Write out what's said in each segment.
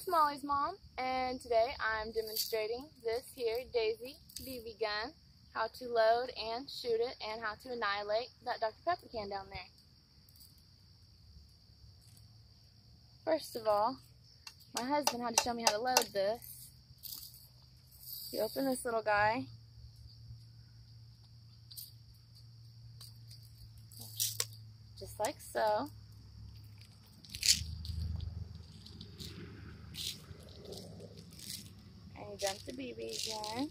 it's Molly's mom, and today I'm demonstrating this here Daisy BB gun, how to load and shoot it, and how to annihilate that Dr. Pepper can down there. First of all, my husband had to show me how to load this. You open this little guy. Just like so. And you dump the BB gun.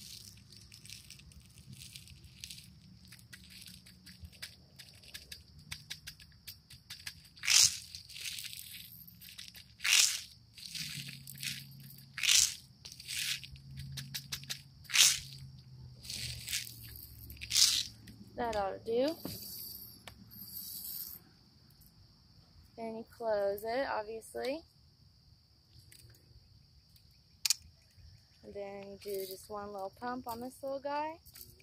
That ought to do. Then you close it, obviously. And then you do just one little pump on this little guy.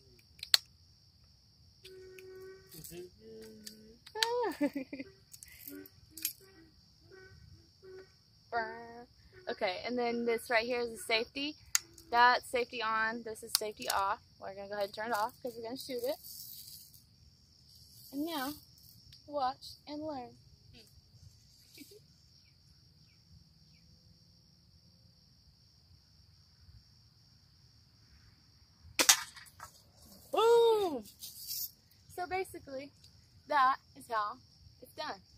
Okay, and then this right here is the safety. That's safety on, this is safety off. We're going to go ahead and turn it off because we're going to shoot it. And now, watch and learn. Boom! So basically, that is how it's done.